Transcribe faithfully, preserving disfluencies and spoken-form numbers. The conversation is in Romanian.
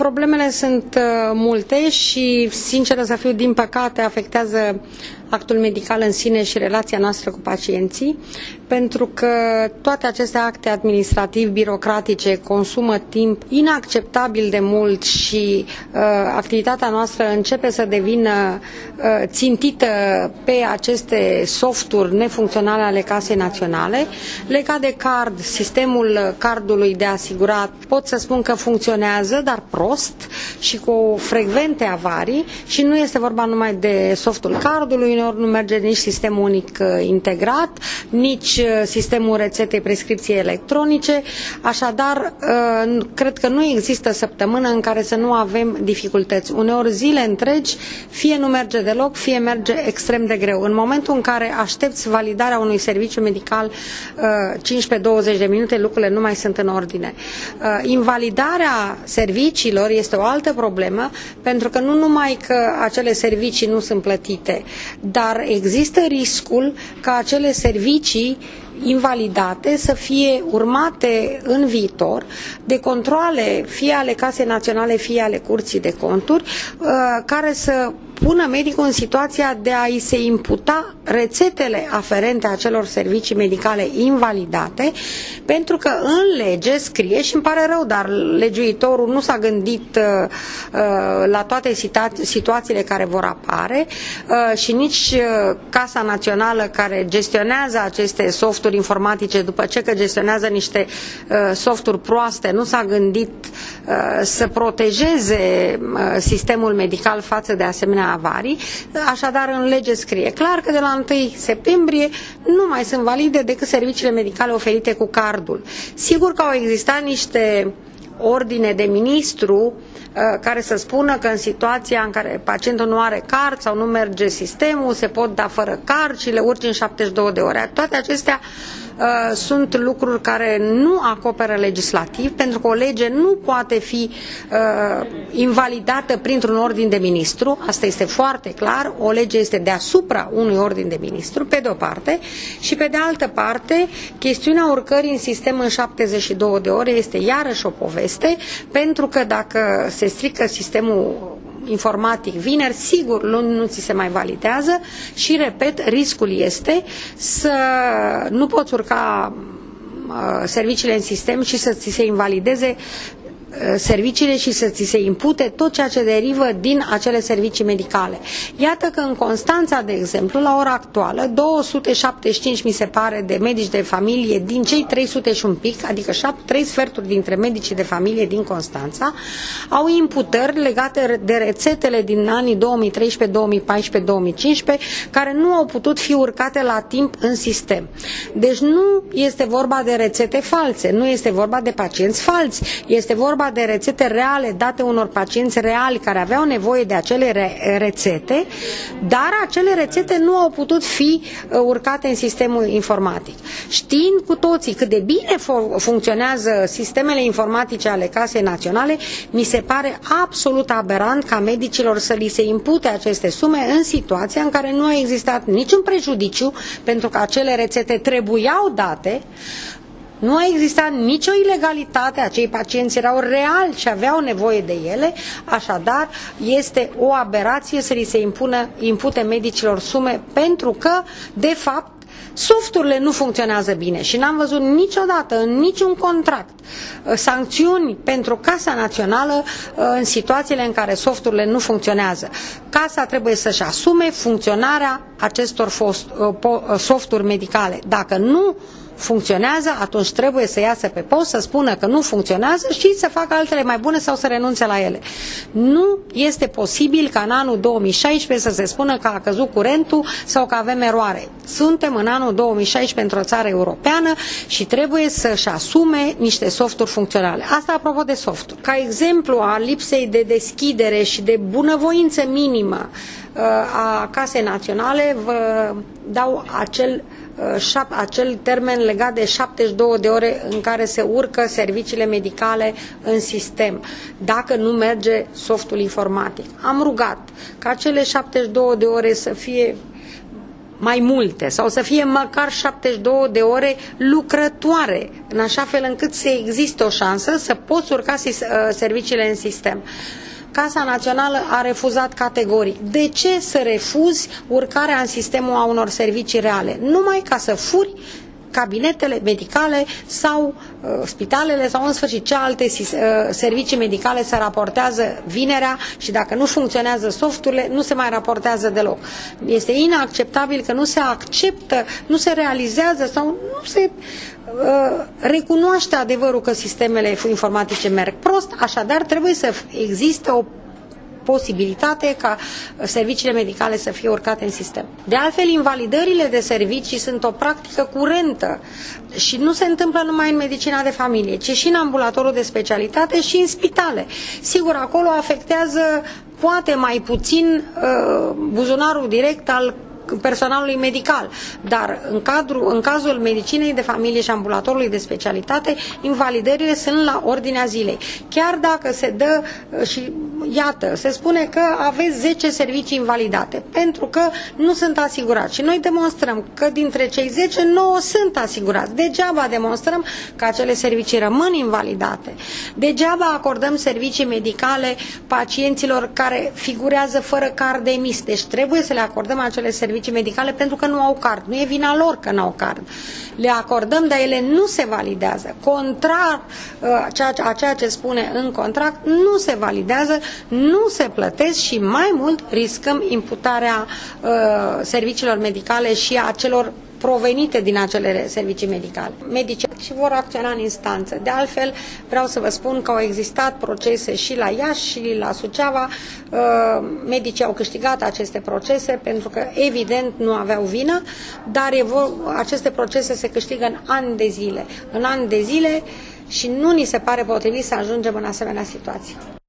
Problemele sunt multe și, sinceră să fiu, din păcate, afectează actul medical în sine și relația noastră cu pacienții, pentru că toate aceste acte administrativ-birocratice consumă timp inacceptabil de mult și uh, activitatea noastră începe să devină uh, țintită pe aceste softuri nefuncționale ale Casei Naționale. Legat de card, sistemul cardului de asigurat, pot să spun că funcționează, dar prost și cu frecvente avarii, și nu este vorba numai de softul cardului, uneori nu merge nici sistemul unic integrat, nici sistemul rețetei prescripției electronice, așadar cred că nu există săptămână în care să nu avem dificultăți. Uneori zile întregi, fie nu merge deloc, fie merge extrem de greu. În momentul în care aștepți validarea unui serviciu medical cincisprezece douăzeci de minute, lucrurile nu mai sunt în ordine. Invalidarea serviciilor este o altă problemă, pentru că nu numai că acele servicii nu sunt plătite, dar există riscul ca acele servicii invalidate să fie urmate în viitor de controale, fie ale Casei Naționale, fie ale Curții de Conturi, care să pună medicul în situația de a-i se imputa rețetele aferente acelor servicii medicale invalidate, pentru că în lege scrie, și îmi pare rău, dar legiuitorul nu s-a gândit uh, la toate situațiile care vor apare uh, și nici uh, Casa Națională, care gestionează aceste softuri informatice, după ce că gestionează niște uh, softuri proaste, nu s-a gândit uh, să protejeze uh, sistemul medical față de asemenea avarii. Așadar, în lege scrie clar că de la întâi septembrie nu mai sunt valide decât serviciile medicale oferite cu cardul. Sigur că au existat niște ordine de ministru care să spună că în situația în care pacientul nu are card sau nu merge sistemul, se pot da fără card și le urci în șaptezeci și două de ore. Toate acestea uh, sunt lucruri care nu acoperă legislativ, pentru că o lege nu poate fi uh, invalidată printr-un ordin de ministru, asta este foarte clar, o lege este deasupra unui ordin de ministru, pe de o parte, și pe de altă parte, chestiunea urcării în sistem în șaptezeci și două de ore este iarăși o poveste, pentru că dacă se strică sistemul informatic vineri, sigur luni nu ți se mai validează și, repet, riscul este să nu poți urca uh, serviciile în sistem și să ți se invalideze serviciile și să ți se impute tot ceea ce derivă din acele servicii medicale. Iată că în Constanța, de exemplu, la ora actuală, două sute șaptezeci și cinci, mi se pare, de medici de familie din cei trei sute și un pic, adică trei sferturi dintre medicii de familie din Constanța, au imputări legate de rețetele din anii două mii treisprezece, două mii paisprezece, două mii cincisprezece, care nu au putut fi urcate la timp în sistem. Deci nu este vorba de rețete false, nu este vorba de pacienți falți, este vorba de rețete reale date unor pacienți reali care aveau nevoie de acele re rețete, dar acele rețete nu au putut fi uh, urcate în sistemul informatic. Știind cu toții cât de bine funcționează sistemele informatice ale Casei Naționale, mi se pare absolut aberant ca medicilor să li se impute aceste sume în situația în care nu a existat niciun prejudiciu, pentru că acele rețete trebuiau date. Nu a existat nicio ilegalitate, acei pacienți erau reali și aveau nevoie de ele, așadar este o aberație să li se impună, impute medicilor sume, pentru că, de fapt, softurile nu funcționează bine și n-am văzut niciodată în niciun contract sancțiuni pentru Casa Națională în situațiile în care softurile nu funcționează. Casa trebuie să-și asume funcționarea acestor softuri medicale. Dacă nu funcționează, atunci trebuie să iasă pe post, să spună că nu funcționează și să facă altele mai bune sau să renunțe la ele. Nu este posibil ca în anul două mii șaisprezece să se spună că a căzut curentul sau că avem eroare. Suntem în anul două mii șaisprezece într-o țară europeană și trebuie să-și asume niște softuri funcționale. Asta apropo de softuri. Ca exemplu a lipsei de deschidere și de bunăvoință minimă a Casei Naționale, vă dau acel acel termen legat de șaptezeci și două de ore în care se urcă serviciile medicale în sistem, dacă nu merge softul informatic. Am rugat ca acele șaptezeci și două de ore să fie mai multe sau să fie măcar șaptezeci și două de ore lucrătoare, în așa fel încât să existe o șansă să poți urca serviciile în sistem. Casa Națională a refuzat categoric. De ce să refuzi urcarea în sistemul a unor servicii reale? Numai ca să furi cabinetele medicale sau uh, spitalele sau în sfârșit ce alte uh, servicii medicale se raportează vinerea și dacă nu funcționează softurile, nu se mai raportează deloc. Este inacceptabil că nu se acceptă, nu se realizează sau nu se uh, recunoaște adevărul că sistemele informatice merg prost, așadar trebuie să existe o posibilitate ca serviciile medicale să fie urcate în sistem. De altfel, invalidările de servicii sunt o practică curentă și nu se întâmplă numai în medicina de familie, ci și în ambulatorul de specialitate și în spitale. Sigur, acolo afectează poate mai puțin uh, buzunarul direct al personalului medical, dar în, cadru, în cazul medicinei de familie și ambulatorului de specialitate, invalidările sunt la ordinea zilei. Chiar dacă se dă și iată, se spune că aveți zece servicii invalidate, pentru că nu sunt asigurați. Și noi demonstrăm că dintre cei zece, nouă sunt asigurați. Degeaba demonstrăm că acele servicii rămân invalidate. Degeaba acordăm servicii medicale pacienților care figurează fără card emis. Deci trebuie să le acordăm acele servicii medicale pentru că nu au card. Nu e vina lor că nu au card. Le acordăm, dar ele nu se validează. Contrar a ceea ce spune în contract, nu se validează, nu se plătesc și mai mult riscăm imputarea uh, serviciilor medicale și a celor provenite din acele servicii medicale. Medicii și vor acționa în instanță. De altfel, vreau să vă spun că au existat procese și la Iași și la Suceava. Medicii au câștigat aceste procese pentru că, evident, nu aveau vină, dar aceste procese se câștigă în ani de zile. În ani de zile și nu ni se pare potrivit să ajungem în asemenea situații.